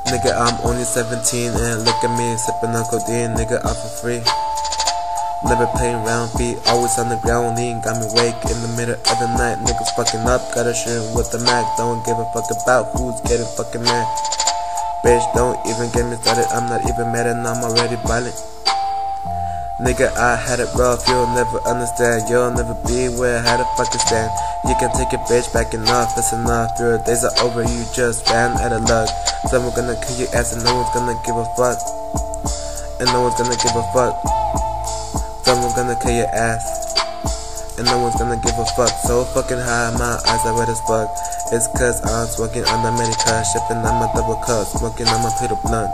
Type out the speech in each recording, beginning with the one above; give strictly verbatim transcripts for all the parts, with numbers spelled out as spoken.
Nigga, I'm only seventeen and look at me sipping on codeine, nigga, out for free. Never playing round, feet always on the ground, lean, got me wake in the middle of the night. Niggas fucking up, gotta shoot with the Mac, don't give a fuck about who's getting fucking mad. Bitch, don't even get me started, I'm not even mad and I'm already violent. Nigga, I had it rough, you'll never understand, you'll never be where I had to fucking stand. You can take your bitch back enough, that's enough, your days are over, you just ran out of luck. Someone gonna kill your ass and no one's gonna give a fuck. And no one's gonna give a fuck. Someone gonna kill your ass, and no one's gonna give a fuck. So fucking high, my eyes are red as fuck. It's cause I'm smoking on the Medica, shipping on my double cup, smoking on my plate of blunts.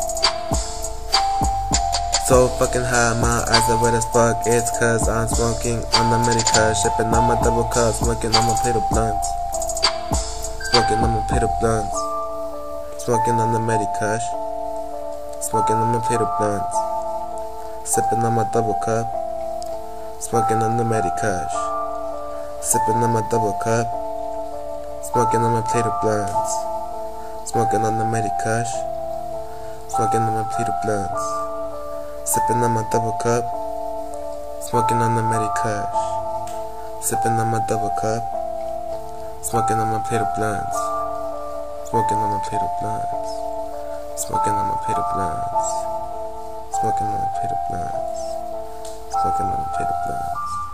So fucking high, my eyes are red as fuck. It's cause I'm smoking on the Medica, shipping on my double cup, smoking on my plate of blunts. Smoking on my plate of blunts. Smoking on the Medica, smoking on my plate of blunts. Sipping on my double cup, smoking on the Medicash. Sipping on my double cup, smoking on my plate of blunts. Smoking on the Medicash, smoking on my plate of blunts. Sipping on my double cup, smoking on the Medicash. Sipping on my double cup, smoking on my plate of blunts. Smoking on my plate of blunts. Smoking on my plate of blunts. Smoking on a plate of blunts. Smoking on a plate of blunts.